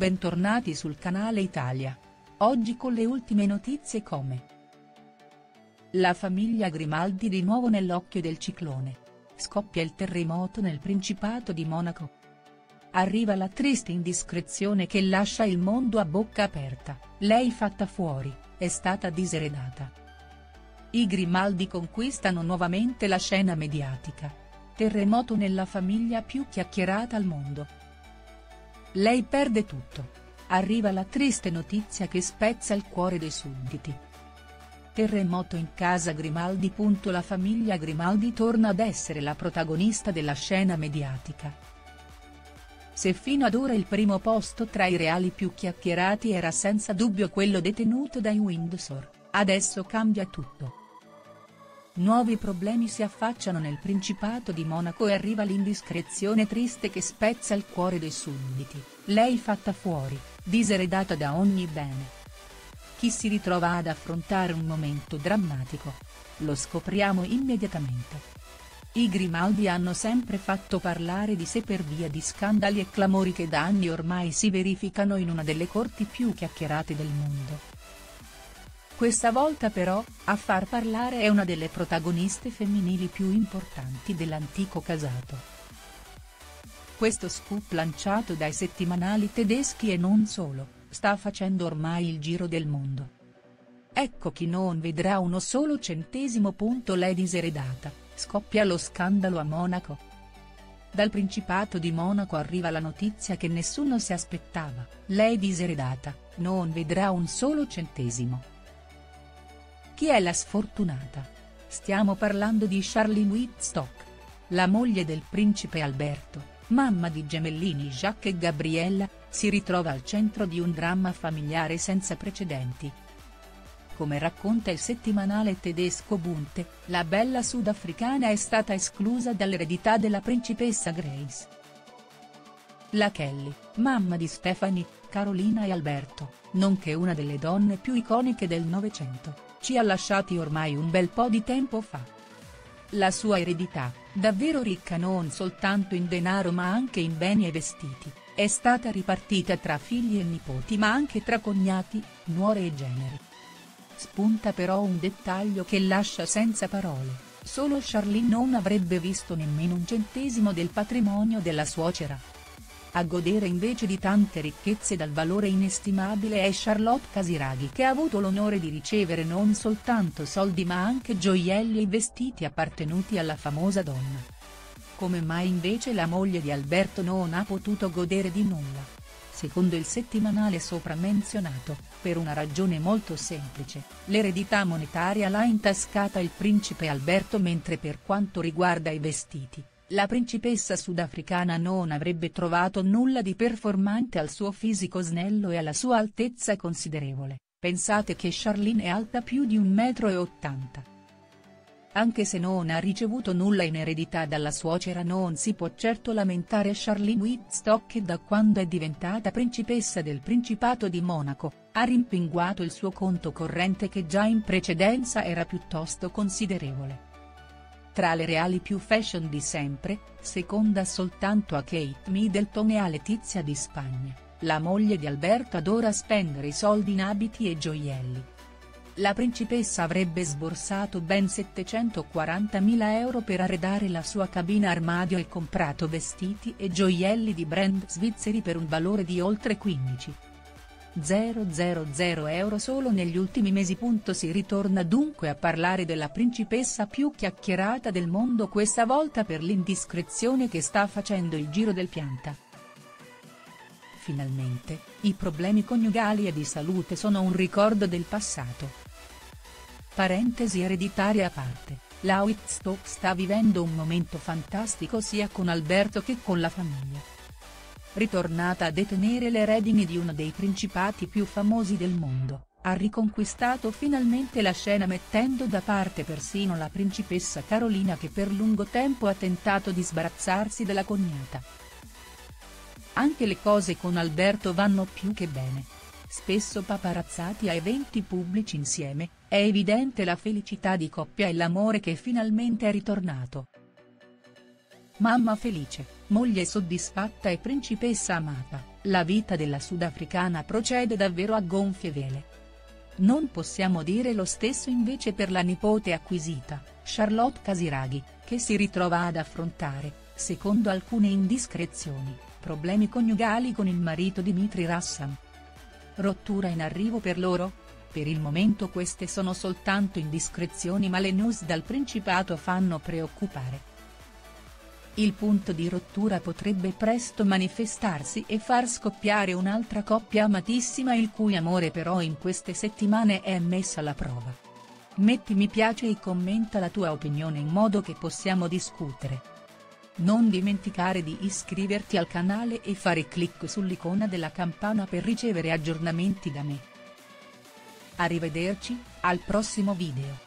bentornati sul canale Italia. Oggi con le ultime notizie come: la famiglia Grimaldi di nuovo nell'occhio del ciclone. Scoppia il terremoto nel Principato di Monaco. Arriva la triste indiscrezione che lascia il mondo a bocca aperta, lei fatta fuori, è stata diseredata. I Grimaldi conquistano nuovamente la scena mediatica. Terremoto nella famiglia più chiacchierata al mondo. Lei perde tutto. Arriva la triste notizia che spezza il cuore dei sudditi. Terremoto in casa Grimaldi. La famiglia Grimaldi torna ad essere la protagonista della scena mediatica. Se fino ad ora il primo posto tra i reali più chiacchierati era senza dubbio quello detenuto dai Windsor, adesso cambia tutto. Nuovi problemi si affacciano nel Principato di Monaco e arriva l'indiscrezione triste che spezza il cuore dei sudditi, lei fatta fuori, diseredata da ogni bene. Chi si ritrova ad affrontare un momento drammatico? Lo scopriamo immediatamente. I Grimaldi hanno sempre fatto parlare di sé per via di scandali e clamori che da anni ormai si verificano in una delle corti più chiacchierate del mondo. Questa volta però, a far parlare è una delle protagoniste femminili più importanti dell'antico casato. Questo scoop lanciato dai settimanali tedeschi e non solo, sta facendo ormai il giro del mondo. Ecco chi non vedrà uno solo centesimo. Lei diseredata, scoppia lo scandalo a Monaco. Dal Principato di Monaco arriva la notizia che nessuno si aspettava, lei diseredata, non vedrà un solo centesimo. Chi è la sfortunata? Stiamo parlando di Charlene Wittstock. La moglie del principe Alberto, mamma di gemellini Jacques e Gabriella, si ritrova al centro di un dramma familiare senza precedenti. Come racconta il settimanale tedesco Bunte, la bella sudafricana è stata esclusa dall'eredità della principessa Grace. La Kelly, mamma di Stephanie, Carolina e Alberto, nonché una delle donne più iconiche del Novecento, ci ha lasciati ormai un bel po' di tempo fa. La sua eredità, davvero ricca non soltanto in denaro ma anche in beni e vestiti, è stata ripartita tra figli e nipoti ma anche tra cognati, nuore e generi. Spunta però un dettaglio che lascia senza parole: solo Charlene non avrebbe visto nemmeno un centesimo del patrimonio della suocera. A godere invece di tante ricchezze dal valore inestimabile è Charlotte Casiraghi, che ha avuto l'onore di ricevere non soltanto soldi ma anche gioielli e vestiti appartenuti alla famosa donna. Come mai invece la moglie di Alberto non ha potuto godere di nulla? Secondo il settimanale sopra menzionato, per una ragione molto semplice: l'eredità monetaria l'ha intascata il principe Alberto, mentre per quanto riguarda i vestiti, la principessa sudafricana non avrebbe trovato nulla di performante al suo fisico snello e alla sua altezza considerevole. Pensate che Charlene è alta più di 1,80 m. Anche se non ha ricevuto nulla in eredità dalla suocera, non si può certo lamentare Charlene Wittstock, che da quando è diventata principessa del Principato di Monaco, ha rimpinguato il suo conto corrente che già in precedenza era piuttosto considerevole. Tra le reali più fashion di sempre, seconda soltanto a Kate Middleton e a Letizia di Spagna, la moglie di Alberto adora spendere i soldi in abiti e gioielli. La principessa avrebbe sborsato ben 740.000 euro per arredare la sua cabina armadio e comprato vestiti e gioielli di brand svizzeri per un valore di oltre 15.000 euro solo negli ultimi mesi. Si ritorna dunque a parlare della principessa più chiacchierata del mondo, questa volta per l'indiscrezione che sta facendo il giro del pianeta. Finalmente, i problemi coniugali e di salute sono un ricordo del passato. Parentesi ereditaria a parte, la Wittstock sta vivendo un momento fantastico sia con Alberto che con la famiglia. Ritornata a detenere le redini di uno dei principati più famosi del mondo, ha riconquistato finalmente la scena mettendo da parte persino la principessa Carolina, che per lungo tempo ha tentato di sbarazzarsi della cognata. Anche le cose con Alberto vanno più che bene. Spesso paparazzati a eventi pubblici insieme, è evidente la felicità di coppia e l'amore che finalmente è ritornato. Mamma felice, moglie soddisfatta e principessa amata, La vita della sudafricana procede davvero a gonfie vele. Non possiamo dire lo stesso invece per la nipote acquisita, Charlotte Casiraghi, che si ritrova ad affrontare, secondo alcune indiscrezioni, problemi coniugali con il marito Dimitri Rassam. Rottura in arrivo per loro? Per il momento queste sono soltanto indiscrezioni, ma le news dal Principato fanno preoccupare. Il punto di rottura potrebbe presto manifestarsi e far scoppiare un'altra coppia amatissima, il cui amore però in queste settimane è messo alla prova. Metti mi piace e commenta la tua opinione in modo che possiamo discutere. Non dimenticare di iscriverti al canale e fare clic sull'icona della campana per ricevere aggiornamenti da me. Arrivederci, al prossimo video.